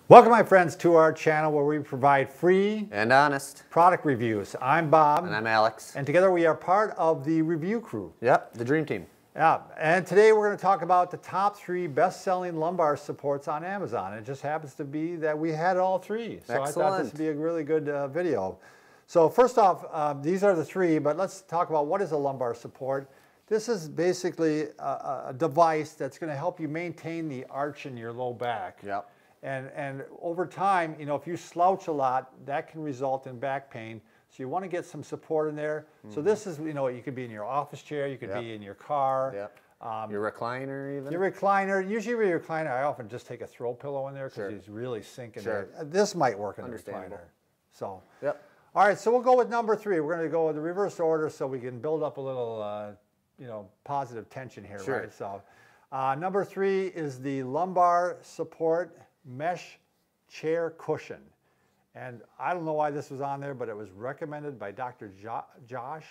Welcome, my friends, to our channel where we provide free and honest product reviews. I'm Bob. And I'm Alex. And together we are part of the review crew. Yep, the dream team. Yeah, and today we're going to talk about the top 3 best-selling lumbar supports on Amazon. It just happens to be that we had all 3. So Excellent. I thought this would be a really good video. So first off, these are the 3, but let's talk about what is a lumbar support. This is basically a device that's going to help you maintain the arch in your low back. Yep. And over time, you know, if you slouch a lot, that can result in back pain. So you want to get some support in there. So this is, you know, you could be in your office chair, you could be in your car. Yep. Your recliner even? Your recliner. Usually with your recliner, I often just take a throw pillow in there because he's really sinking there. This might work in the recliner. So, all right, so we'll go with number 3. We're going to go with the reverse order so we can build up a little, you know, positive tension here, right? So number 3 is the lumbar support mesh chair cushion. And I don't know why this was on there, but it was recommended by Dr. Josh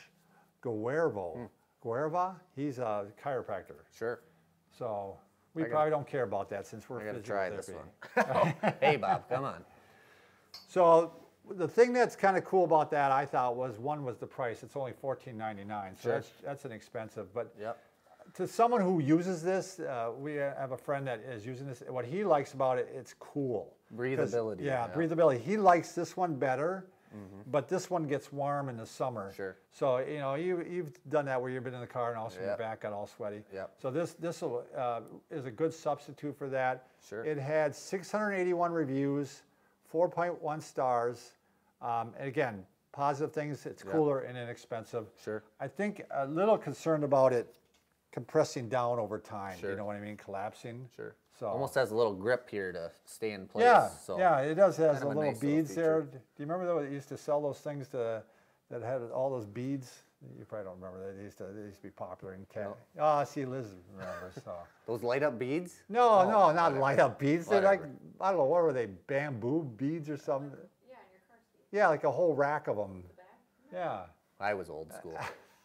Guerva. He's a chiropractor. Sure. So we probably don't care about that since we're going to try this one. Hey, Bob, come on. So the thing that's kind of cool about that, I thought, was the price. It's only $14.99, so that's inexpensive. But to someone who uses this, we have a friend that is using this. What he likes about it, it's cool. Breathability. Yeah, breathability. He likes this one better, but this one gets warm in the summer. So, you know, you've done that where you've been in the car and also your back got all sweaty. So this is a good substitute for that. It had 681 reviews, 4.1 stars. And again, positive things. It's cooler and inexpensive. I think a little concerned about it compressing down over time, you know what I mean, collapsing. So almost has a little grip here to stay in place. Yeah, it does. It has the little beads there. Do you remember though? They used to sell those things that had all those beads. You probably don't remember. They used to be popular in Canada. Oh, see, Liz remembers. So those light up beads? No, not light up beads. They're like, I don't know, what were they? Bamboo beads or something? Yeah, in your car seat. Yeah, like a whole rack of them. Yeah. I was old school.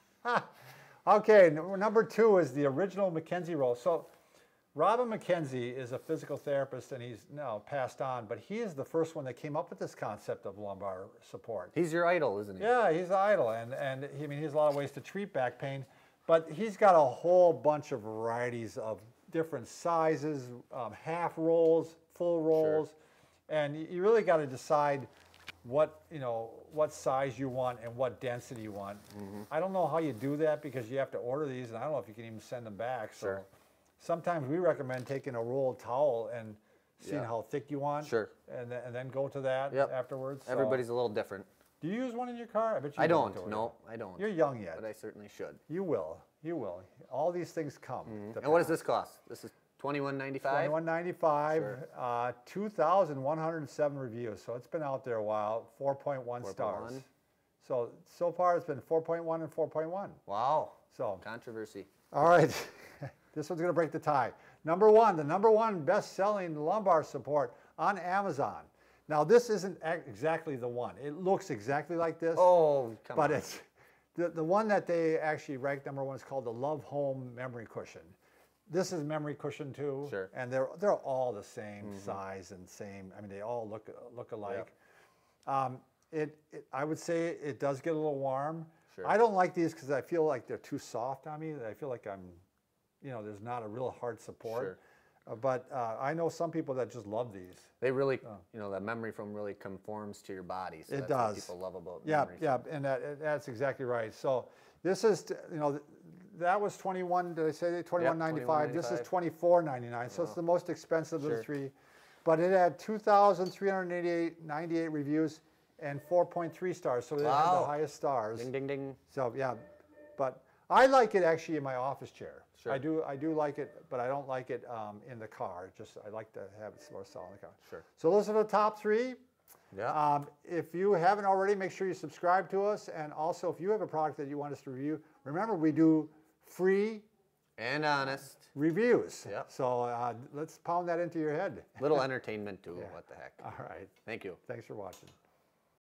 Okay, number 2 is the original McKenzie roll. So Robin McKenzie is a physical therapist, and he's now passed on, but he is the first one that came up with this concept of lumbar support. He's your idol, isn't he? Yeah, he's the idol, and I mean, he has a lot of ways to treat back pain, but he's got a whole bunch of varieties of different sizes, half rolls, full rolls, and you really got to decide what size you want and what density you want. I don't know how you do that because you have to order these, and I don't know if you can even send them back. So sometimes we recommend taking a rolled towel and seeing how thick you want, and then go to that afterwards. So everybody's a little different. Do you use one in your car? I bet you I don't. No, I don't. You're young yet. But I certainly should. You will. You will. All these things come. And what does this cost? This is $21.95? $21.95, 2,107 reviews. So it's been out there a while, 4.1 stars. So far it's been 4.1 and 4.1. Wow. So controversy. All right. This one's going to break the tie. Number 1, the number 1 best-selling lumbar support on Amazon. Now this isn't exactly the one. It looks exactly like this. Oh, come on. But it's the one that they actually ranked number 1 is called the Love Home Memory Cushion. This is memory cushion too, and they're all the same size and same. I mean, they all look alike. I would say it does get a little warm. I don't like these because I feel like they're too soft on me. I feel like there's not a real hard support. But I know some people that just love these. They really, that memory foam really conforms to your body. So it that's does. What people love about memory foam. And that's exactly right. So this is, that was 21. Did I say that? $21.95. This is $24.99. So it's the most expensive of the 3, but it had 2,398 reviews and 4.3 stars. So it had the highest stars. Ding ding ding. So but I like it actually in my office chair. I do like it, but I don't like it in the car. I like to have it more solid in the car. So those are the top 3. If you haven't already, make sure you subscribe to us, and also if you have a product that you want us to review, remember we do free and honest reviews. So let's pound that into your head. Little entertainment too. What the heck. All right. Thank you. Thanks for watching.